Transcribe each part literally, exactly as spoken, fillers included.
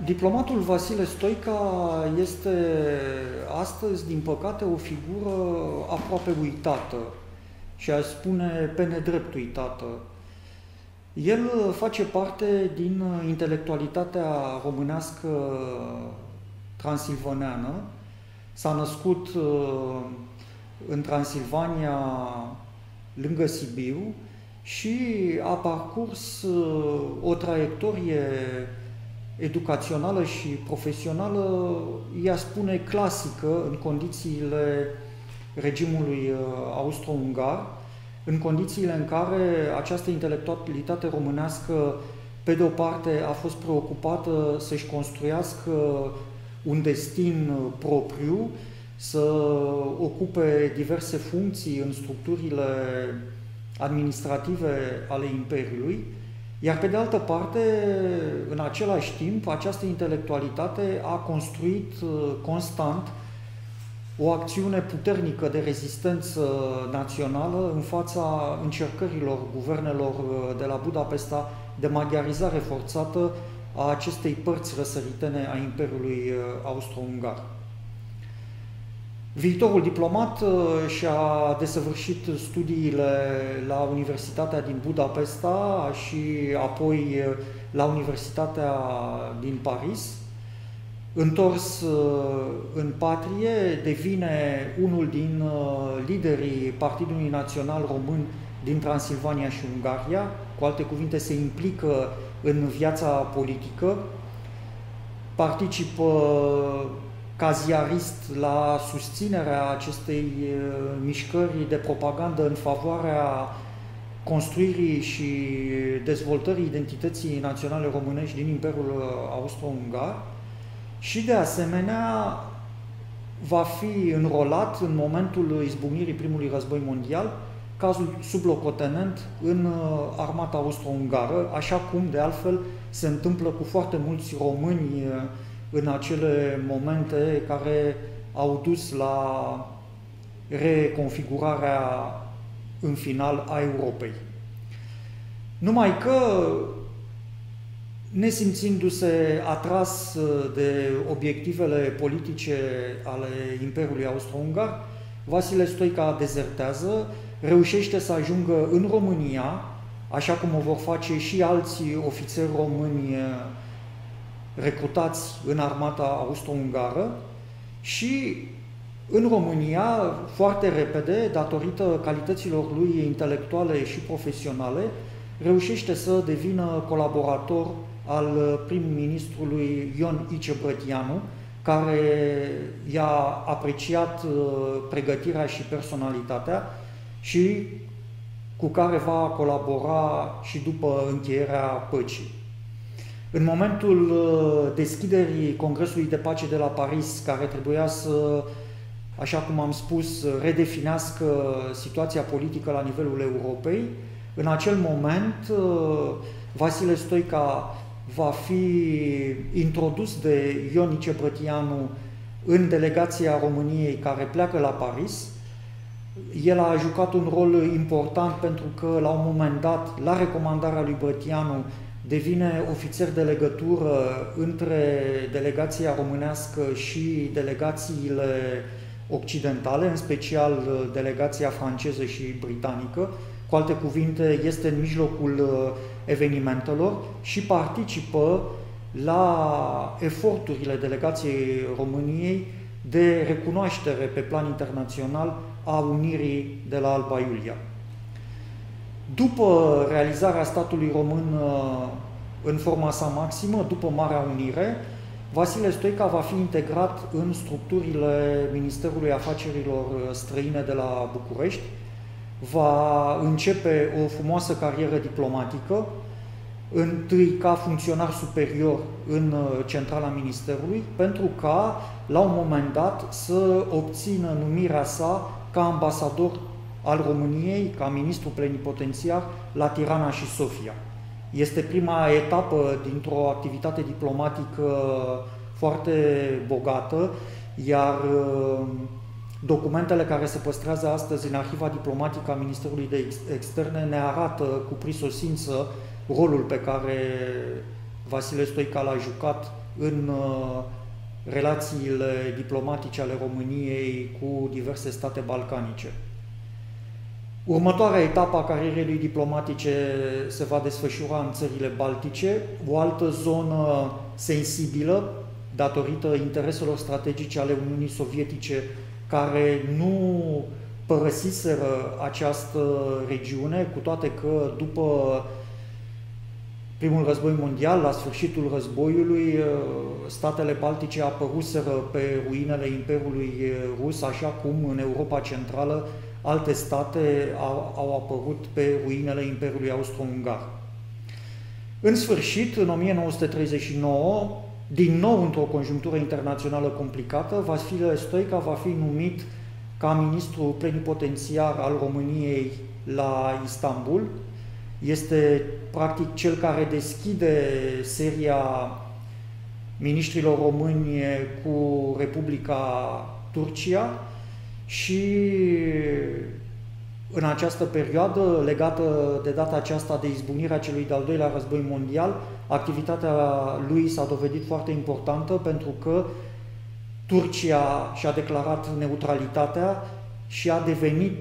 Diplomatul Vasile Stoica este astăzi, din păcate, o figură aproape uitată și aș spune pe nedrept uitată. El face parte din intelectualitatea românească transilvaneană. S-a născut în Transilvania, lângă Sibiu, și a parcurs o traiectorie educațională și profesională, ea spune clasică, în condițiile regimului austro-ungar, în condițiile în care această intelectualitate românească, pe de o parte, a fost preocupată să-și construiască un destin propriu, să ocupe diverse funcții în structurile administrative ale Imperiului, iar pe de altă parte, în același timp, această intelectualitate a construit constant o acțiune puternică de rezistență națională în fața încercărilor guvernelor de la Budapesta de maghiarizare forțată a acestei părți răsăritene a Imperiului Austro-Ungar. Viitorul diplomat și-a desăvârșit studiile la Universitatea din Budapesta și apoi la Universitatea din Paris. Întors în patrie, devine unul din liderii Partidului Național Român din Transilvania și Ungaria, cu alte cuvinte se implică în viața politică, participă ca ziarist la susținerea acestei mișcări de propagandă în favoarea construirii și dezvoltării identității naționale românești din Imperiul Austro-Ungar și, de asemenea, va fi înrolat în momentul izbucnirii primului război mondial ca sublocotenent în armata austro-ungară, așa cum, de altfel, se întâmplă cu foarte mulți români în acele momente care au dus la reconfigurarea în final a Europei. Numai că, nesimțindu-se atras de obiectivele politice ale Imperiului Austro-Ungar, Vasile Stoica dezertează, reușește să ajungă în România, așa cum o vor face și alții ofițeri români recrutați în armata austro-ungară, și în România, foarte repede, datorită calităților lui intelectuale și profesionale, reușește să devină colaborator al prim-ministrului Ion Ice Brătianu, care i-a apreciat pregătirea și personalitatea și cu care va colabora și după încheierea păcii. În momentul deschiderii Congresului de Pace de la Paris, care trebuia să, așa cum am spus, redefinească situația politică la nivelul Europei, în acel moment Vasile Stoica va fi introdus de Ion Ice Brătianu în delegația României care pleacă la Paris. El a jucat un rol important pentru că, la un moment dat, la recomandarea lui Brătianu, devine ofițer de legătură între delegația românească și delegațiile occidentale, în special delegația franceză și britanică. Cu alte cuvinte, este în mijlocul evenimentelor și participă la eforturile delegației României de recunoaștere pe plan internațional a unirii de la Alba Iulia. După realizarea statului român în forma sa maximă, după Marea Unire, Vasile Stoica va fi integrat în structurile Ministerului Afacerilor Străine de la București, va începe o frumoasă carieră diplomatică, întâi ca funcționar superior în centrala Ministerului, pentru ca, la un moment dat, să obțină numirea sa ca ambasador al României, ca ministru plenipotențiar la Tirana și Sofia. Este prima etapă dintr-o activitate diplomatică foarte bogată, iar documentele care se păstrează astăzi în arhiva diplomatică a Ministerului de Externe ne arată cu prisosință rolul pe care Vasile Stoica l-a jucat în relațiile diplomatice ale României cu diverse state balcanice. Următoarea etapă a carierei lui diplomatice se va desfășura în țările baltice, o altă zonă sensibilă datorită intereselor strategice ale Uniunii Sovietice, care nu părăsiseră această regiune, cu toate că după Primul Război Mondial, la sfârșitul războiului, statele baltice apăruseră pe ruinele Imperiului Rus, așa cum în Europa Centrală alte state au, au apărut pe ruinele Imperiului Austro-Ungar. În sfârșit, în o mie nouă sute treizeci și nouă, din nou într-o conjunctură internațională complicată, Vasile Stoica va fi numit ca ministru plenipotențiar al României la Istanbul. Este practic cel care deschide seria miniștrilor români cu Republica Turcia și în această perioadă, legată de data aceasta de izbucnirea celui de-al doilea război mondial, activitatea lui s-a dovedit foarte importantă pentru că Turcia și-a declarat neutralitatea și a devenit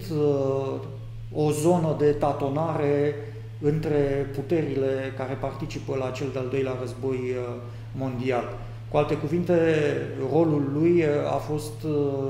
o zonă de tatonare între puterile care participă la cel de-al doilea război mondial. Cu alte cuvinte, rolul lui a fost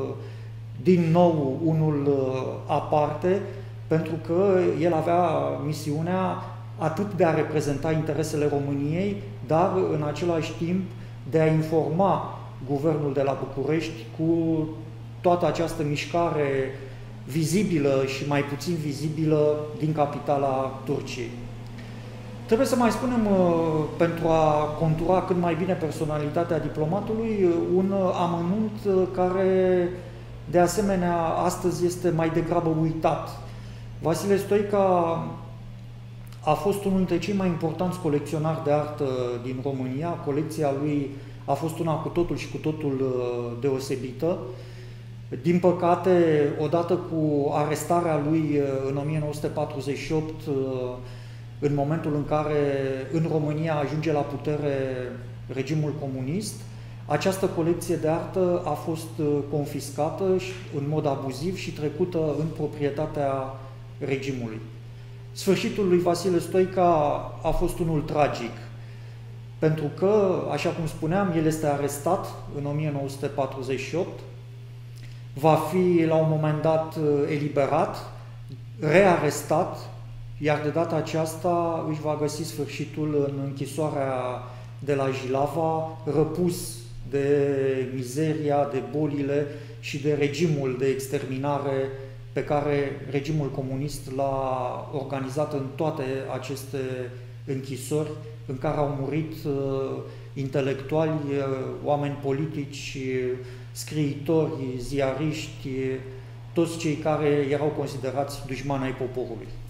din nou unul aparte, pentru că el avea misiunea atât de a reprezenta interesele României, dar în același timp de a informa guvernul de la București cu toată această mișcare vizibilă și mai puțin vizibilă din capitala Turciei. Trebuie să mai spunem, pentru a contura cât mai bine personalitatea diplomatului, un amănunt care, de asemenea, astăzi este mai degrabă uitat. Vasile Stoica a fost unul dintre cei mai importanți colecționari de artă din România. Colecția lui a fost una cu totul și cu totul deosebită. Din păcate, odată cu arestarea lui în o mie nouă sute patruzeci și opt, în momentul în care în România ajunge la putere regimul comunist, această colecție de artă a fost confiscată în mod abuziv și trecută în proprietatea regimului. Sfârșitul lui Vasile Stoica a fost unul tragic, pentru că, așa cum spuneam, el este arestat în o mie nouă sute patruzeci și opt, va fi la un moment dat eliberat, rearestat, iar de data aceasta își va găsi sfârșitul în închisoarea de la Jilava, răpus de mizeria, de bolile și de regimul de exterminare pe care regimul comunist l-a organizat în toate aceste închisori, în care au murit uh, intelectuali, uh, oameni politici, uh, scriitori, ziariști, uh, toți cei care erau considerați dușmani ai poporului.